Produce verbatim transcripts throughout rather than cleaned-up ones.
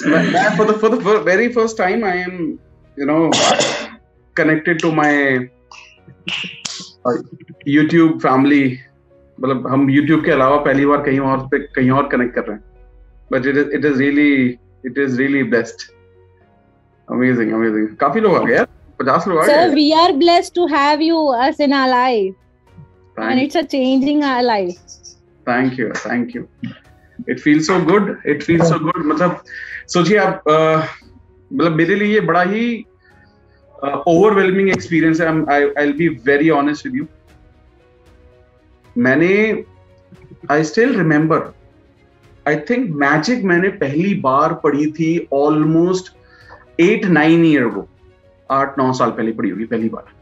for the for the very first time I am, you know, connected to my uh, YouTube family. मतलब हम YouTube के अलावा पहली बार कहीं और पे कहीं और कनेक्ट कर रहे हैं. But it is it is really it is really blessed. Amazing, amazing. काफी लोग आ गए यार. पचास लोग आ गए. Sir, we are blessed to have you us in our life. Thank and it's a changing our life. Thank you, thank you. It feels so good. It feels so good. मतलब सोचिए आप, मतलब मेरे लिए ये बड़ा ही ओवरवेलमिंग एक्सपीरियंस है. I I'll be very honest with you. मैंने I still remember. I think magic मैंने पहली बार पढ़ी थी ऑलमोस्ट एट नाइन ईयर को, आठ नौ साल पहले पढ़ी होगी पहली बार.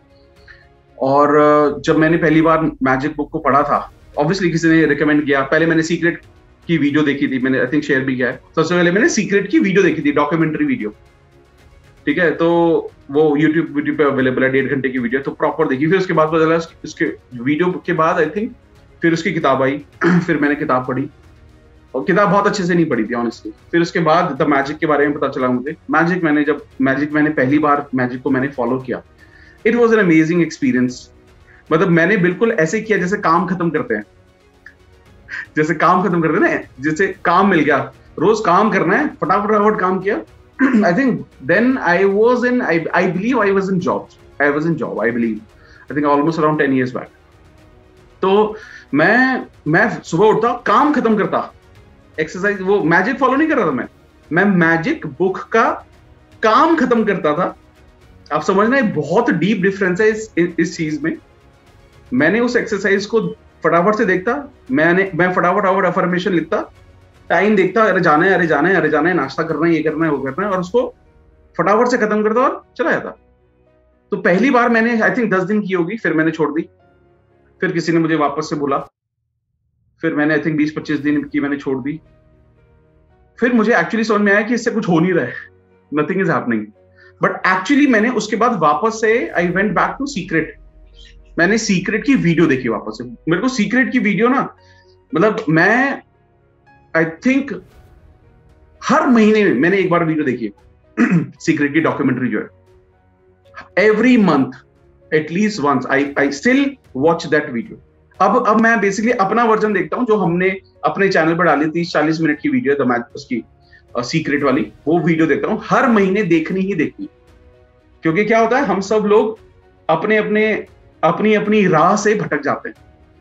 और जब मैंने पहली बार मैजिक बुक को पढ़ा था, ऑब्वियसली किसी ने रिकमेंड किया. पहले मैंने सीक्रेट की वीडियो देखी थी, मैंने आई थिंक शेयर भी किया है. सबसे पहले मैंने सीक्रेट की वीडियो देखी थी, डॉक्यूमेंट्री वीडियो. ठीक है, तो वो यूट्यूब वीडियो पे अवेलेबल है, डेढ़ घंटे की वीडियो, तो प्रॉपर देखी. फिर उसके बाद पता चला उसके वीडियो के बाद आई थिंक फिर उसकी किताब आई. फिर मैंने किताब पढ़ी और किताब बहुत अच्छे से नहीं पढ़ी थी ऑनेस्टली. फिर उसके बाद द मैजिक के बारे में पता चला मुझे. मैजिक मैंने जब मैजिक मैंने पहली बार मैजिक को मैंने फॉलो किया, it was an amazing experience. मतलब मैंने बिल्कुल ऐसे किया जैसे काम खत्म करते हैं, जैसे काम खत्म करते हैं ना, जैसे काम मिल गया, रोज काम करना है, फटाफट फटाफट काम किया. I think then I was in I I believe I was in job I was in job I believe I think almost around ten years back. तो मैं मैं सुबह उठता, काम खत्म करता, एक्सरसाइज, वो मैजिक फॉलो नहीं कर रहा था मैं मैं मैजिक बुक का काम खत्म करता था. आप समझना, एक बहुत डीप डिफरेंस है इस इस चीज में. मैंने उस एक्सरसाइज को फटाफट से देखता, मैंने मैं फटाफट फटाफट अफर्मेशन लिखता, टाइम देखता, अरे जाना है, अरे जाना है, अरे जाना है, नाश्ता करना है, ये करना है, वो करना है, और उसको फटाफट से खत्म करता और चला जाता. तो पहली बार मैंने आई थिंक दस दिन की होगी, फिर मैंने छोड़ दी. फिर किसी ने मुझे वापस से बोला, फिर मैंने आई थिंक बीस पच्चीस दिन की मैंने छोड़ दी. फिर मुझे एक्चुअली समझ में आया कि इससे कुछ हो नहीं रहा है, nothing is happening. But actually मैंने उसके बाद वापस से I went back to secret. मैंने सीक्रेट की वीडियो देखी वापस से. मेरे को सीक्रेट की वीडियो ना, मतलब मैं आई थिंक हर महीने में मैंने एक बार वीडियो देखी है सीक्रेट की डॉक्यूमेंट्री जो है. Every month at least once I I still watch that video. अब अब मैं बेसिकली अपना वर्जन देखता हूं, जो हमने अपने चैनल पर डाली तीस चालीस मिनट की वीडियो, द मैच उसकी सीक्रेट वाली, वो वीडियो देखता हूं. हर महीने देखनी ही देखनी, क्योंकि क्या होता है, हम सब लोग अपने अपने अपनी अपनी राह से भटक जाते हैं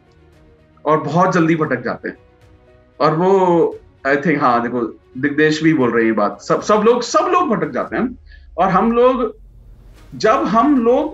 और बहुत जल्दी भटक जाते हैं. और वो आई थिंक, हाँ देखो, दिग्देश भी बोल रहे हैं ये बात, सब सब लोग सब लोग भटक जाते हैं. और हम लोग, जब हम लोग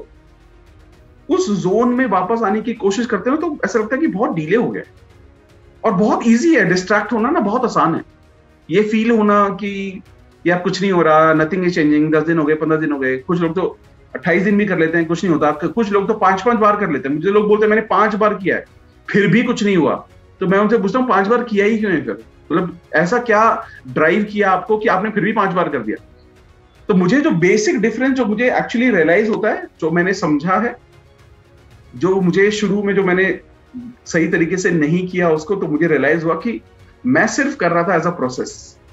उस जोन में वापस आने की कोशिश करते हैं तो ऐसा लगता है कि बहुत डीले हो गया. और बहुत इजी है डिस्ट्रैक्ट होना ना, बहुत आसान है. ये फील होना कि यार कुछ नहीं हो रहा, नथिंग इज चेंजिंग, दस दिन हो गए, पंद्रह दिन हो गए, कुछ लोग तो अट्ठाईस दिन भी कर लेते हैं, कुछ नहीं होता. कुछ लोग तो पांच पांच बार कर लेते हैं. मुझे लोग बोलते हैं मैंने पांच बार किया है फिर भी कुछ नहीं हुआ. तो मैं उनसे पूछता हूँ, पांच बार किया ही क्यों है फिर? मतलब ऐसा क्या ड्राइव किया आपको कि आपने फिर भी पांच बार कर दिया? तो मुझे जो बेसिक डिफरेंस जो मुझे एक्चुअली रियलाइज होता है, जो मैंने समझा है, जो मुझे शुरू में जो मैंने सही तरीके से नहीं किया उसको, तो मुझे रियलाइज हुआ कि मैं सिर्फ कर रहा था एज अ प्रोसेस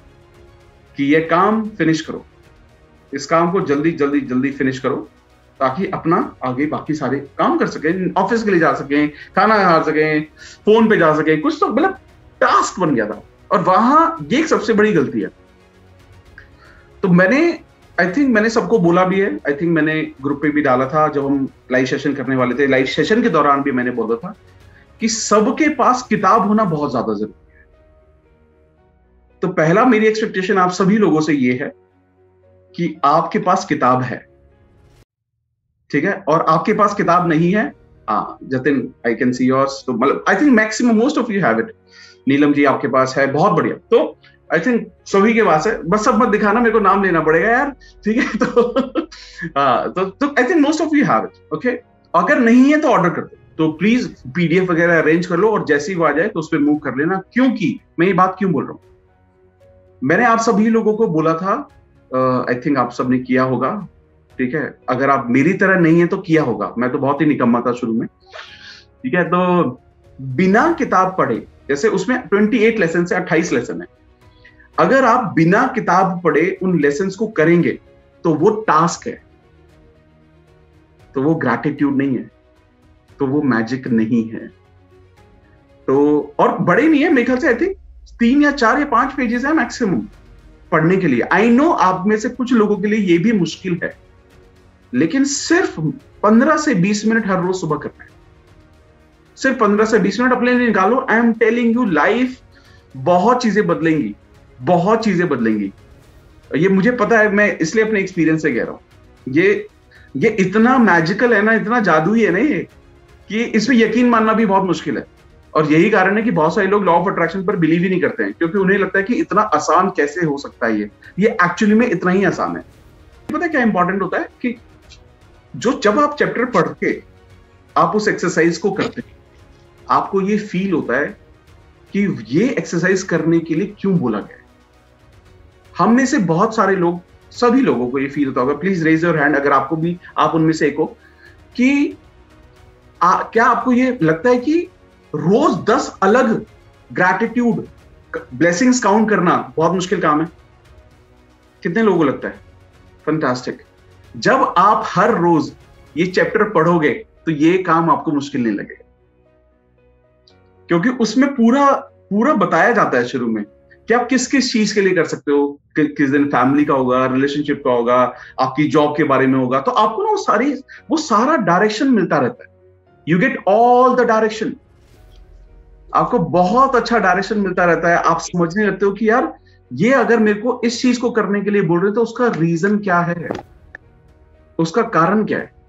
कि ये काम फिनिश करो, इस काम को जल्दी जल्दी जल्दी फिनिश करो, ताकि अपना आगे बाकी सारे काम कर सकें, ऑफिस के लिए जा सकें, खाना खा सकें, फोन पे जा सकें, कुछ तो मतलब टास्क बन गया था. और वहां ये एक सबसे बड़ी गलती है. तो मैंने आई थिंक मैंने सबको बोला भी है, आई थिंक मैंने ग्रुप पे भी डाला था जब हम लाइव सेशन करने वाले थे. लाइव सेशन के दौरान भी मैंने बोला था कि सबके पास किताब होना बहुत ज्यादा जरूरी है. तो पहला मेरी एक्सपेक्टेशन आप सभी लोगों से ये है कि आपके पास किताब है, ठीक है? और आपके पास किताब नहीं है, हाँ Jatin, I can see yours. तो मतलब I think maximum most of you have it. Neelam ji आपके पास है, बहुत बढ़िया. तो आई थिंक सभी के पास है, बस सब मत दिखाना, मेरे को नाम लेना पड़ेगा यार, ठीक है? तो हाँ, तो I think most of you have it. Okay, अगर नहीं है तो ऑर्डर कर दो, तो प्लीज पीडीएफ वगैरह अरेंज कर लो, और जैसे ही वो आ जाए तो उस पर मूव कर लेना. क्योंकि मैं ये बात क्यों बोल रहा हूँ, मैंने आप सभी लोगों को बोला था, आई uh, थिंक आप सबने किया होगा, ठीक है? अगर आप मेरी तरह नहीं है तो किया होगा. मैं तो बहुत ही निकम्मा था शुरू में, ठीक है? तो बिना किताब पढ़े, जैसे उसमें अट्ठाईस लेसन से अट्ठाईस लेसन है, अगर आप बिना किताब पढ़े उन लेसन्स को करेंगे तो वो टास्क है, तो वो ग्रैटिट्यूड नहीं है, तो वो मैजिक नहीं है। तो और बड़े नहीं है मेरे ख्याल से, आई थिंक तीन या चार या पांच पेजेस है मैक्सिमम पढ़ने के लिए। आई नो आप में से कुछ लोगों के लिए ये भी मुश्किल है, लेकिन सिर्फ पंद्रह से बीस मिनट हर रोज सुबह करना है, सिर्फ पंद्रह से बीस मिनट अपने लिए निकालो। I am telling you, life बहुत चीजें बदलेंगी, बहुत चीजें बदलेंगी। ये मुझे पता है, मैं इसलिए अपने एक्सपीरियंस से कह रहा हूं। ये ये इतना मैजिकल है ना, इतना जादुई है ना ये, कि इसमें यकीन मानना भी बहुत मुश्किल है। और यही कारण है कि बहुत सारे लोग लॉ ऑफ अट्रैक्शन पर बिलीव ही नहीं करते हैं, क्योंकि उन्हें लगता है कि इतना आसान कैसे हो सकता है। ये ये एक्चुअली में इतना ही आसान है। पता है क्या इंपॉर्टेंट होता है कि जो जब आप चैप्टर पढ़ के आप उस एक्सरसाइज को करते हैं, आपको ये फील होता है कि ये एक्सरसाइज करने के लिए क्यों बोला गया है। हम में से बहुत सारे लोग, सभी लोगों को ये फील होता होगा, प्लीज रेज योर हैंड अगर आपको भी, आप उनमें से एक हो, कि आ, क्या आपको ये लगता है कि रोज दस अलग ग्रैटिट्यूड ब्लेसिंग्स काउंट करना बहुत मुश्किल काम है? कितने लोगों को लगता है? फैंटास्टिक। जब आप हर रोज ये चैप्टर पढ़ोगे तो ये काम आपको मुश्किल नहीं लगेगा, क्योंकि उसमें पूरा पूरा बताया जाता है शुरू में कि आप किस किस चीज के लिए कर सकते हो। कि, किस दिन फैमिली का होगा, रिलेशनशिप का होगा, आपकी जॉब के बारे में होगा, तो आपको ना वो सारी वो सारा डायरेक्शन मिलता रहता है। You get all the direction, आपको बहुत अच्छा डायरेक्शन मिलता रहता है। आप समझने लगते हो कि यार ये अगर मेरे को इस चीज को करने के लिए बोल रहे तो उसका रीजन क्या है, उसका कारण क्या है।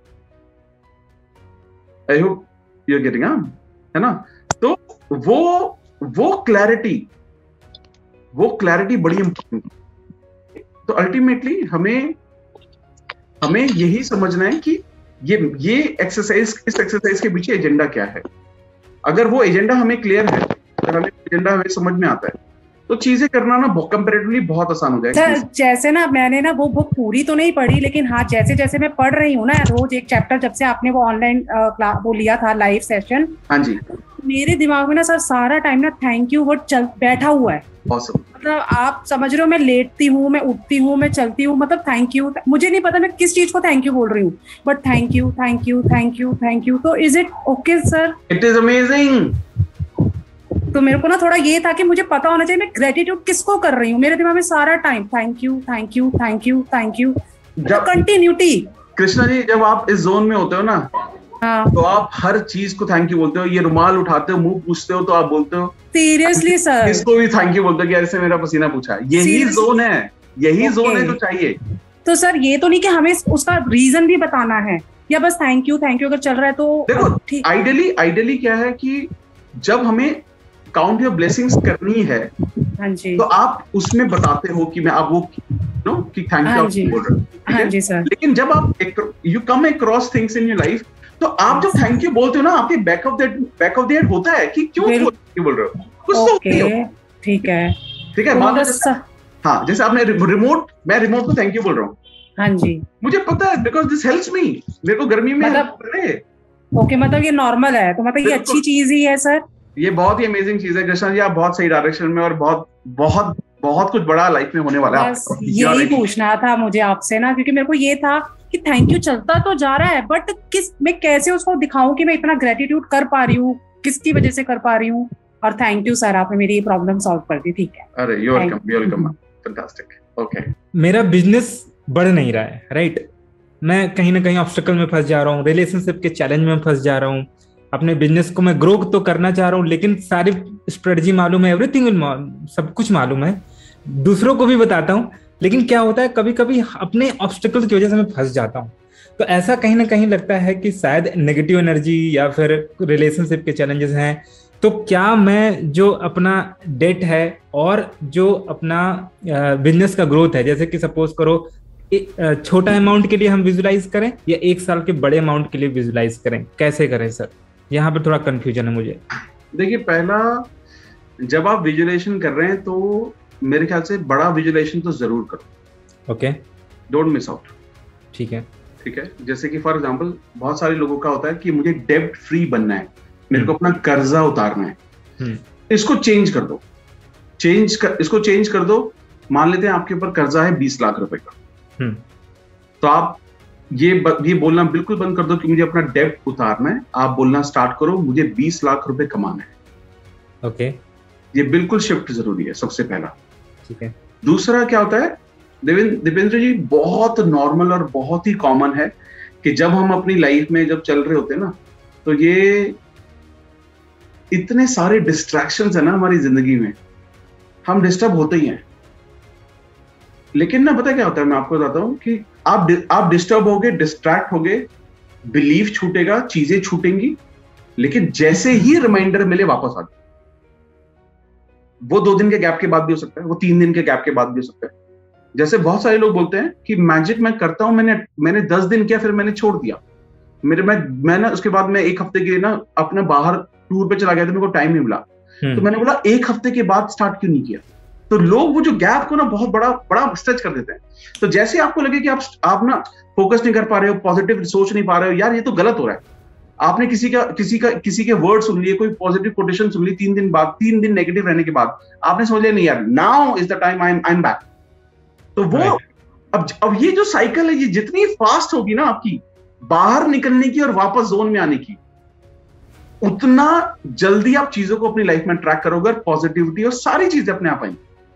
I hope you are getting, है ना? तो वो वो क्लैरिटी वो क्लैरिटी बड़ी इंपॉर्टेंट है। तो अल्टीमेटली हमें हमें यही समझना है कि ये ये एक्सरसाइज, इस एक्सरसाइज के पीछे एजेंडा क्या है। अगर वो एजेंडा हमें क्लियर है, अगर हमें एजेंडा हमें समझ में आता है, तो चीजें करना ना कंपैरेटिवली बहुत आसान हो जाएगा। सर जैसे ना मैंने ना वो बुक पूरी तो नहीं पढ़ी, लेकिन हाँ जैसे जैसे मैं पढ़ रही हूँ ना रोज एक चैप्टर, जब से आपने वो ऑनलाइन वो लिया था लाइव सेशन, हाँ जी, मेरे दिमाग में ना सर सारा टाइम ना थैंक यू वर्ड चल बैठा हुआ है। awesome. मतलब आप समझ रहे हो, मैं लेटती हूँ, मैं उठती हूँ, मैं चलती हूँ, मतलब थैंक यू, मुझे नहीं पता मैं किस चीज को थैंक यू बोल रही हूँ, but thank you thank you thank you thank you. तो is it okay sir? It is amazing. तो मेरे को ना थोड़ा ये था कि मुझे पता होना चाहिए मैं ग्रेटिट्यूड किसको कर रही हूँ। मेरे दिमाग में सारा time thank you thank you thank you thank you, continuity. Krishna ji, जब आप इस जोन में होते हो ना, हाँ, तो आप हर चीज को थैंक यू बोलते हो। ये रुमाल उठाते हो, मुंह पूछते हो तो आप बोलते हो सीरियसली सर, इसको भी थैंक यू बोलते हो कि ऐसे मेरा पसीना पूछा। यही जोन है, यही okay. जोन है जो चाहिए। तो सर ये तो नहीं कि हमें उसका रीजन भी बताना है, या बस थैंक यू थैंक यू अगर चल रहा है तो देखो। आइडियली आइडियली क्या है कि जब हमें काउंट योर ब्लेसिंग्स करनी है, हाँ जी, तो आप उसमें बताते हो कि मैं आप वो नो कि थैंक यू बोल रहे हो, हाँ जी सर। लेकिन जब आप you come across things in your life, तो आप जब थैंक यू बोलते हो ना, आपके back of that back of the head होता है कि क्यों थैंक यू बोल रहे हो, कुछ तो ओके, ठीक है ठीक है। हाँ, जैसे आपने रिमोट, मैं रिमोट को थैंक यू बोल रहा हूँ, हाँ जी, मुझे पता है बिकॉज दिस हेल्प्स मी, मेरे को गर्मी में मतलब ओके, मतलब ये नॉर्मल है, तो मतलब ये अच्छी चीज ही है सर। ये बहुत ही अमेजिंग चीज है कृष्णा जी, आप बहुत सही डायरेक्शन में, और बहुत बहुत बहुत कुछ बड़ा लाइफ में होने वाला है। यही पूछना था मुझे आपसे ना, क्योंकि मेरे को ये था कि थैंक यू चलता तो जा रहा है, बट किस मैं कैसे उसको दिखाऊं कि मैं इतना ग्रेटिट्यूड कर पा रही हूँ, किसकी वजह से कर पा रही हूँ। और थैंक यू सर, आपने मेरी प्रॉब्लम सॉल्व कर दी। ठीक है, अरे you are welcome, you are welcome, fantastic. Okay, मेरा बिजनेस बढ़ नहीं रहा है, राइट? मैं कहीं ना कहीं ऑब्स्टेकल में फंस जा रहा हूँ, रिलेशनशिप के चैलेंज में फंस जा रहा हूँ। अपने बिजनेस को मैं ग्रो तो करना चाह रहा हूँ, लेकिन सारी स्ट्रेटजी मालूम है, एवरीथिंग सब कुछ मालूम है, दूसरों को भी बताता हूँ, लेकिन क्या होता है कभी कभी अपने ऑब्स्टेकल की वजह से मैं फंस जाता हूँ। तो ऐसा कहीं ना कहीं लगता है कि शायद नेगेटिव एनर्जी या फिर रिलेशनशिप के चैलेंजेस हैं। तो क्या मैं जो अपना डेट है और जो अपना बिजनेस का ग्रोथ है, जैसे कि सपोज करो छोटा अमाउंट के लिए हम विजुलाइज करें या एक साल के बड़े अमाउंट के लिए विजुलाइज करें, कैसे करें सर? यहाँ पे थोड़ा कंफ्यूजन है मुझे। देखिए, पहला जब आप विजुअलाइजेशन कर रहे हैं तो मेरे ख्याल से बड़ा विजुअलाइजेशन तो जरूर करो। Okay, don't miss out. ठीक है, ठीक है। जैसे कि फॉर एग्जांपल बहुत सारे लोगों का होता है कि मुझे डेब्ट फ्री बनना है, मेरे को अपना कर्जा उतारना है, इसको चेंज कर दो। चेंज कर, इसको चेंज कर दो। मान लेते हैं आपके ऊपर कर्जा है बीस लाख रुपए का, तो आप ये ये बोलना बिल्कुल बंद कर दो कि मुझे अपना डेब्ट उतारना है। आप बोलना स्टार्ट करो मुझे बीस लाख रुपए कमाना है। ओके, ये बिल्कुल शिफ्ट जरूरी है, सबसे पहला। ठीक है। दूसरा क्या होता है देवेंद्र दीपेंद्र जी, बहुत नॉर्मल और बहुत ही कॉमन है कि जब हम अपनी लाइफ में जब चल रहे होते हैं ना, तो ये इतने सारे डिस्ट्रैक्शंस है ना हमारी जिंदगी में, हम डिस्टर्ब होते ही हैं। लेकिन ना पता क्या होता है, मैं आपको बताता हूं कि आप आप डिस्टर्ब होगे, डिस्ट्रैक्ट होगे, बिलीफ छूटेगा, चीजें छूटेंगी, लेकिन जैसे ही रिमाइंडर मिले वापस आ जाए। वो दो दिन के गैप के बाद भी हो सकता है, वो तीन दिन के गैप के बाद भी हो सकता है। जैसे बहुत सारे लोग बोलते हैं कि मैजिक मैं करता हूं, मैंने मैंने दस दिन किया फिर मैंने छोड़ दिया। मेरे मैं मैं ना उसके बाद मैं एक हफ्ते के लिए ना अपना बाहर टूर पे चला गया था, मेरे को टाइम नहीं मिला। तो मैंने बोला एक हफ्ते के बाद स्टार्ट क्यों नहीं किया? तो लोग वो जो गैप को ना बहुत बड़ा बड़ा स्ट्रेच कर देते हैं। तो जैसे आपको लगे कि आप आप ना फोकस नहीं कर पा रहे हो, पॉजिटिव सोच नहीं पा रहे हो, यार ये तो गलत हो रहा है। आपने किसी का किसी का किसी के वर्ड सुन लिए, कोई पॉजिटिव कोटेशन सुन ली, तीन दिन बाद तीन दिन नेगेटिव रहने के बाद आपने समझ लिया नहीं यार, now is the time I am I am back. तो वो right. अब अब ये जो साइकिल है, ये जितनी फास्ट होगी ना आपकी बाहर निकलने की और वापस जोन में आने की, उतना जल्दी आप चीजों को अपनी लाइफ में ट्रैक करोगे, पॉजिटिविटी और सारी चीजें अपने आप आएंगी।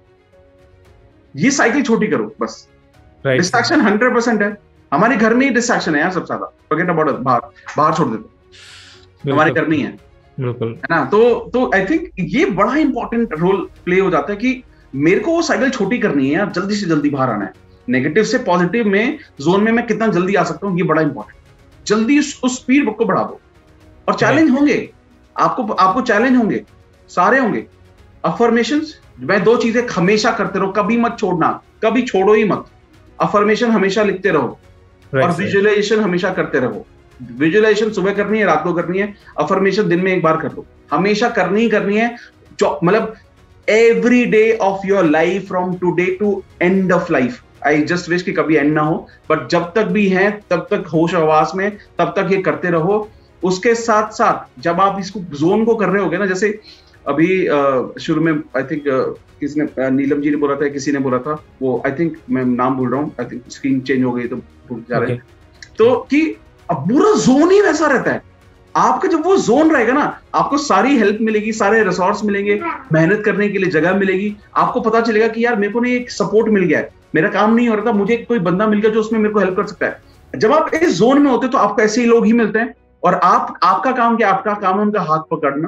ये साइकिल छोटी करो बस। डिस्ट्रैक्शन हंड्रेड परसेंट है हमारे घर में ही, डिस्ट्रैक्शन है यार सबसे ज्यादा। फॉरगेट अबाउट बाहर बाहर छोड़ देते, हमारे घर में ही है, बिल्कुल है ना। तो तो आई थिंक ये बड़ा इंपॉर्टेंट रोल प्ले हो जाता है कि मेरे को वो साइकिल छोटी करनी है यार, जल्दी से जल्दी बाहर आना है। नेगेटिव से पॉजिटिव में जोन में मैं कितना जल्दी आ सकता हूँ, ये बड़ा इंपॉर्टेंट। जल्दी उस स्पीड को बढ़ा दो। और चैलेंज होंगे आपको, आपको चैलेंज होंगे, सारे होंगे। अफर्मेशंस, मैं दो चीजें हमेशा करते रहो, कभी मत छोड़ना, कभी छोड़ो ही मत। अफर्मेशन हमेशा लिखते रहो और विजुअलाइजेशन हमेशा करते रहो। विजुअलाइजेशन सुबह करनी है, रात को करनी है। अफर्मेशन दिन में एक बार कर लो, हमेशा करनी ही करनी है। मतलब every day of your life from today to end of life. I just wish कि कभी एंड ना हो, बट जब तक भी है तब तक होश आवास में, तब तक ये करते रहो। उसके साथ साथ जब आप इसको जोन को कर रहे होगे ना, जैसे अभी शुरू में आई थिंक किसने नीलम जी ने बोला था, किसी ने बोला था, वो आई थिंक मैं नाम भूल रहा हूँ, आई थिंक स्क्रीन चेंज हो गई तो भूल जा रहे हैं। तो कि अब पूरा जोन ही वैसा रहता है आपका। जब वो जोन रहेगा ना, आपको सारी हेल्प मिलेगी, सारे रिसोर्स मिलेंगे, मेहनत करने के लिए जगह मिलेगी। आपको पता चलेगा कि यार मेरे को नहीं एक सपोर्ट मिल गया है, मेरा काम नहीं हो रहा था, मुझे कोई बंदा मिल गया जो उसमें मेरे को हेल्प कर सकता है। जब आप इस जोन में होते तो आपको ऐसे ही लोग ही मिलते हैं। और आप आपका काम क्या, आपका काम है उनका हाथ पकड़ना,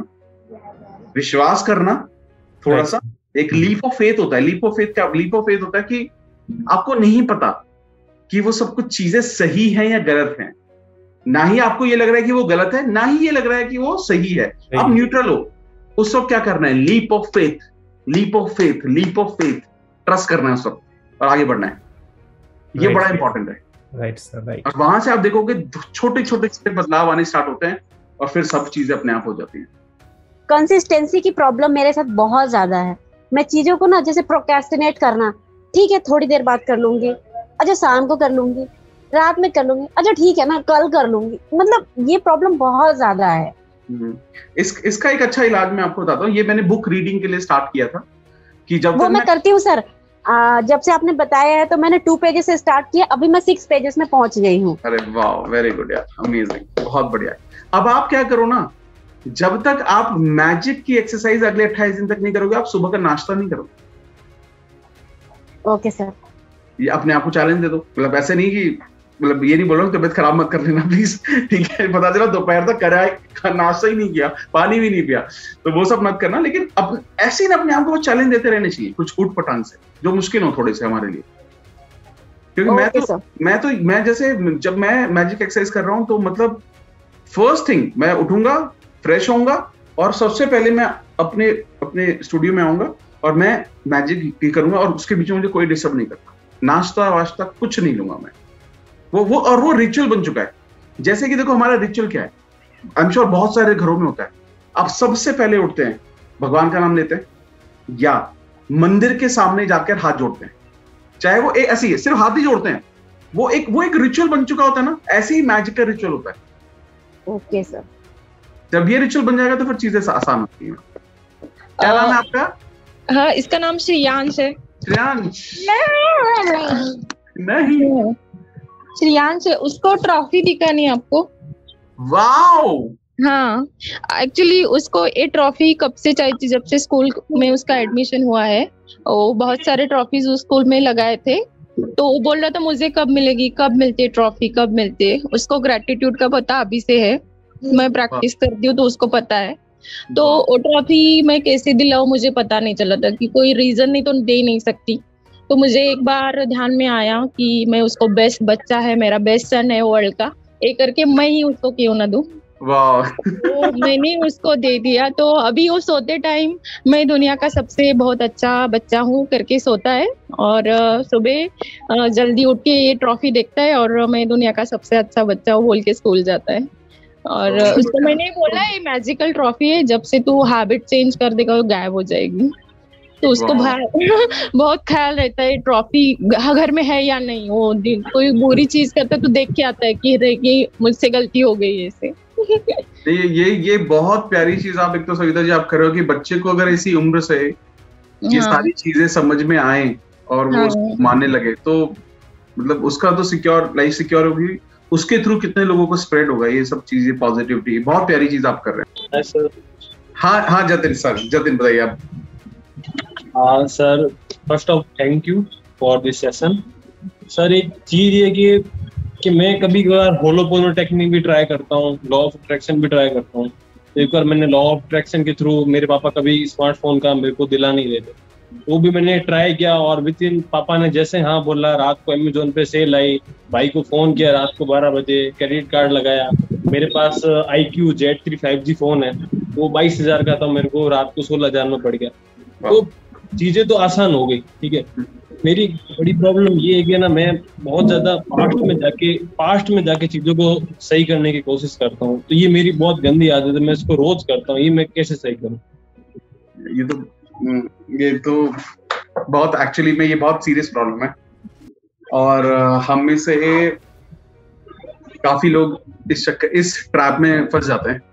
विश्वास करना, थोड़ा सा एक लीप ऑफ फेथ होता है। लीप ऑफ फेथ क्या, लीप ऑफ फेथ होता है कि आपको नहीं पता कि वो सब कुछ चीजें सही है या गलत है। ना ही आपको ये लग रहा है कि वो गलत है, ना ही ये लग रहा है कि वो सही है। आप न्यूट्रल हो। उस वक्त क्या करना है, leap of faith, leap of faith, leap of faith, trust करना है उस वक्त और आगे बढ़ना है। ये बड़ा इंपॉर्टेंट है। Right sir, right. और वहां से आप देखोगे छोटे छोटे बदलाव आने स्टार्ट होते हैं और फिर सब चीजें अपने आप हो जाती हैं। कंसिस्टेंसी की प्रॉब्लम मेरे साथ बहुत ज्यादा है। मैं चीजों को ना, जैसे प्रोक्रेस्टिनेट करना, ठीक है थोड़ी देर बाद कर लूंगी, अच्छा शाम को कर लूंगी, रात में कर लूंगी, अच्छा ठीक है ना कल कर लूंगी। मतलब ये प्रॉब्लम बहुत ज्यादा है। इस इसका एक अच्छा इलाज मैं आपको बताता हूँ। ये मैंने बुक रीडिंग के लिए स्टार्ट किया था कि जब वो मैं, मैं करती हूँ सर। आ, जब से आपने बताया है तो मैंने टू पेजेस से स्टार्ट किया, अभी मैं सिक्स पेजेस में पहुंच गई हूँ। अरे वाह, वेरी गुड यार, अमेजिंग, बहुत बढ़िया। अब आप क्या करो ना, जब तक आप मैजिक की एक्सरसाइज अगले अट्ठाईस दिन तक नहीं करोगे, आप सुबह का नाश्ता नहीं करोगे। Okay sir. ये अपने आप को चैलेंज दे दो। मतलब ऐसे नहीं कि, मतलब ये नहीं बोल रहा हूँ तबियत खराब मत कर लेना प्लीज, ठीक है। पता चला दोपहर तक करा नाश्ता ही नहीं किया, पानी भी नहीं पिया, तो वो सब मत करना। लेकिन अब ऐसे ही ना अपने आप को चैलेंज देते रहने चाहिए, कुछ उठ पटांग से, जो मुश्किल हो थोड़े से हमारे लिए। क्योंकि मैं तो मैं तो मैं जैसे जब मैं मैजिक एक्सरसाइज कर रहा हूँ तो मतलब फर्स्ट थिंग मैं उठूंगा, फ्रेश होऊंगा और सबसे पहले मैं अपने अपने स्टूडियो में आऊंगा और मैं मैजिक करूंगा और उसके बीच में मुझे कोई डिस्टर्ब नहीं करता। नाश्ता वाश्ता कुछ नहीं लूंगा मैं। वो वो और वो रिचुअल बन चुका है। जैसे कि देखो हमारा रिचुअल क्या है, आई एम श्योर बहुत सारे घरों में होता है। आप सबसे पहले उठते हैं, भगवान का नाम लेते हैं या मंदिर के सामने जाकर हाथ जोड़ते हैं। चाहे वो ऐसी है, सिर्फ हाथ ही जोड़ते हैं, वो एक वो एक रिचुअल बन चुका होता है ना। ऐसे ही मैजिक का रिचुअल होता है। Okay sir. जब ये रिचुअल बन जाएगा तो फिर चीजें आसान होती हैं। क्या नाम है आपका? हाँ, इसका नाम श्रेयांश है। श्रेयांश नहीं, श्रेयांश है, उसको ट्रॉफी दिखा नहीं आपको? वाओ। हाँ, एक्चुअली उसको ये ट्रॉफी कब से चाहिए थी, जब से स्कूल में उसका एडमिशन हुआ है। वो बहुत सारे ट्रॉफीज उस स्कूल में लगाए थे, तो वो बोल रहा था मुझे कब मिलेगी, कब मिलती है ट्रॉफी, कब मिलती है। उसको ग्रेटिट्यूड का पता अभी से है, मैं प्रैक्टिस करती हूँ तो उसको पता है। तो वो ट्रॉफी मैं कैसे दिलाऊं मुझे पता नहीं चला था, कि कोई रीजन नहीं तो दे ही नहीं सकती। तो मुझे एक बार ध्यान में आया कि मैं उसको बेस्ट बच्चा है, मेरा बेस्ट सन है वर्ल्ड का, एक करके मैं ही उसको क्यों ना दूं। वाह। तो मैंने उसको दे दिया। तो अभी वो सोते टाइम मैं दुनिया का सबसे बहुत अच्छा बच्चा हूँ करके सोता है, और सुबह जल्दी उठ के ये ट्रॉफी देखता है और मैं दुनिया का सबसे अच्छा बच्चा हूँ बोल के स्कूल जाता है। और उसको मैंने बोला ये मैजिकल ट्रॉफी है, जब से तू हैबिट चेंज कर देगा वो गायब हो जाएगी। तो उसको बहुत ख्याल रहता है ट्रॉफी घर में है या नहीं। वो कोई बुरी चीज करता है तो देख के आता है कि कि मुझसे गलती हो गई ऐसे। ये ये ये बहुत प्यारी चीज आप एक तो सविता जी आप कर रहे हो कि बच्चे को अगर इसी उम्र से ये हाँ। सारी चीजें समझ में आए और वो हाँ। उसको मानने लगे, तो मतलब उसका तो सिक्योर लाइफ सिक्योर होगी, उसके थ्रू कितने लोगों को स्प्रेड होगा ये सब चीजें, पॉजिटिविटी। बहुत प्यारी चीज आप कर रहे हैं। हाँ हाँ जतिन सर, जतिन बताइए आप। हाँ sir, first of thank you for this session. Sir एक चीज ये कि कि मैं कभी कभार होलोपोलो टेक्निक भी ट्राई करता हूँ, लॉ ऑफ अट्रैक्शन भी ट्राई करता हूँ। तो एक बार मैंने लॉ ऑफ अट्रैक्शन के थ्रू, मेरे पापा कभी स्मार्टफोन का मेरे को दिला नहीं देते, वो भी मैंने ट्राई किया और विद इन पापा ने जैसे हाँ बोला, रात को अमेजोन पे सेल आई, भाई को फोन किया रात को बारह बजे, क्रेडिट कार्ड लगाया। मेरे पास I Q Z three five G phone है, वो बाईस हजार का था, मेरे को रात को सोलह हजार में पड़ गया। तो चीजें तो आसान हो गई, ठीक है। मेरी बड़ी प्रॉब्लम ये है कि ना मैं बहुत ज्यादा पास्ट में जाके पास्ट में जाके चीजों को सही करने की कोशिश करता हूँ। तो ये मेरी बहुत गंदी आदत है, मैं इसको रोज करता हूँ। ये मैं कैसे सही करूँ? ये तो ये तो बहुत एक्चुअली में ये बहुत सीरियस प्रॉब्लम है, और हम में से काफी लोग इस चक्कर इस ट्रैप में फंस जाते हैं।